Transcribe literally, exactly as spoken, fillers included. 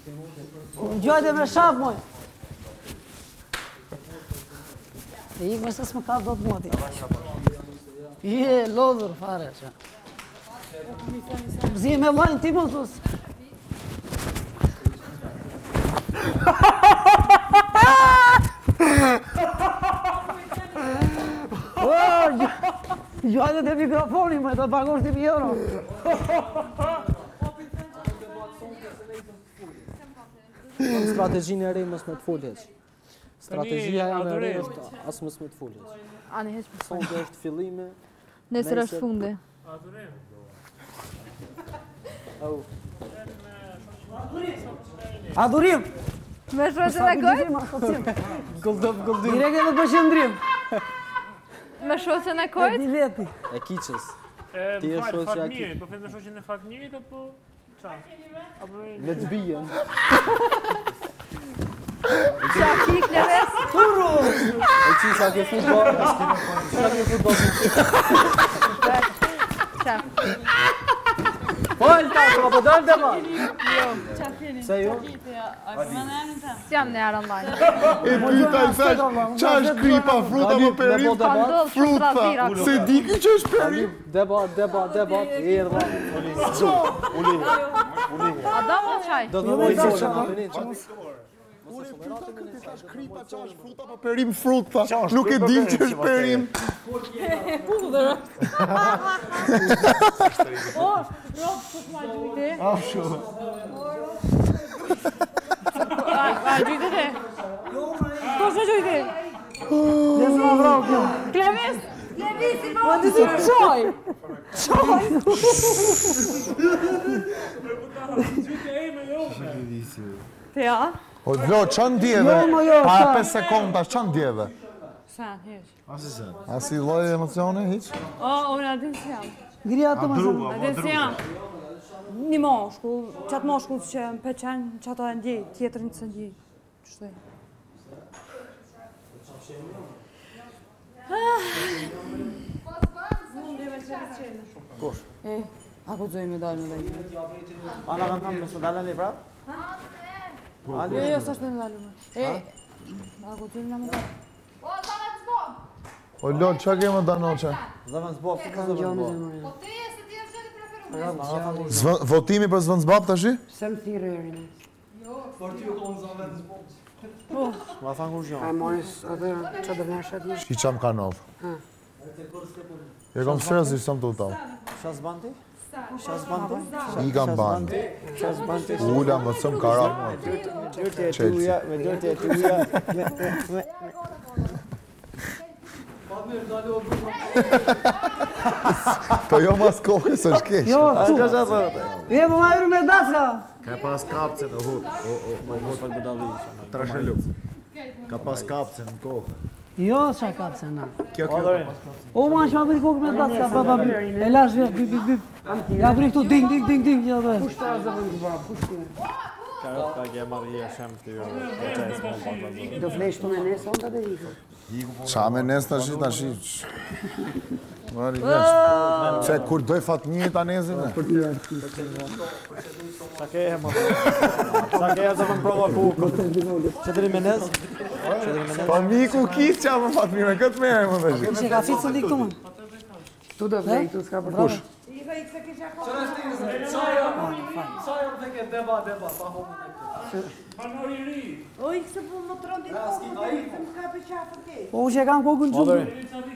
Gjojte me shaf, moj. E ik me se s'më ka do të moti. Je, lodhur, fare. Zi me vajnë ti më thus. Gjojte të mikrofoni, me të pagosh të euro. Strategjinë e re mos me të folë heq. Strategjia e re është as mos me të folë heq. Ani heq për Sonte është fillimi. Nesër është fundi. Adhurim. Au. Adhurim! Me shoqën e gojt? Guldop, guldop. Direkt edhe për qëndrim. Me shoqën e kojt? Bileti. E kiqës. Ti je shoqja e Fatmirit, po flet me shoqën e Fatmirit apo çfarë? Apo Me të bijen. Qa kik në res? Turru! E qisa ke futbol. Qisa ke futbol. Qa? Pojnë ta, ka po dojnë të ma. Qa keni? Se ju? Si jam në jarë online. E pyta i thash, qa është kripa, fruta po perim? Fruta, se di ki që është perim? Debat, debat, debat, erdha. Uli. Adam o qaj? Do të dojnë që që në përni, që? Ure pyta këtë i thash kripa, qa është fruta po perim fruta? Nuk e dim që është perim. Putu dhe rëpt. O, rëpt të t'ma gjujti. A, shumë. A, gjujti te? Ko shë gjujti? Lesë ma vrau kjo. Klevis? Klevis i Po të si qoj! Qoj! Te ja? O, Vlo, që ndjeve? Jo, ma jo, Pa qa? pesë sekonda, që ndjeve? Sen, heq. A si loj emocione, hiq? O, unë adin si jam. Grija të më shumë. Adin si jam. Një moshkull, qatë moshkull që më peqen, qatë e ndjej, tjetër një të ndjej. Qështë e? Kosh. E, a ku dzoj me dalë me dalë? Ana kanë thamë nësë dalën e prapë? Jo, jo, s'është me dalë me. E, a ku dzoj me dalë? O, Lol, që kemë da noqe? Zëvën zbop, të ka zëvën zbop. Zv- Votimi për zvën zbap të shi? Se më thirë erin. Ma thanë kur A gjonë. moris atë që dhe vërsh atë Shi qam ka nodh. E kom sërës ishtë të utal. Shas bandi? Shas bandi? I kam bandi. Shas bandi? Ula më thëm kara më. Dërtje e tuja, me dërtje e tuja, me... me... Po jo mas kohës është kesh. Jo, A tu. që që thërë? Je më majru me daska. Ka pas kapcen në hut, o, o, Ma i mos për budalli. trashelu. Ka pas kapcen në kohë. Jo, qa kapë se na. Kjo kjo. O, ma që ma bëri kokë me daska, pa pa bip. E lash vjet, bip, bip, bip. Ja bëri këtu, ding, ding, ding, ding. Ka kje marrë shem të jo. Do flesh të me nesë, onda dhe ikë. Qa me nes të shi, të shi. Mari vesht. Se kur doj Fatmiri ta nezin me? Qa ke e më? Qa ke e zëvën prova ku? Qëtëri me nes? Pa miku kis qa më Fatmiri me këtë me e më dhe shi. Që ka fitë së di këtu më? Tu do vlej, tu s'ka për kush. Panori ri. O, që e kam kokën gjumë.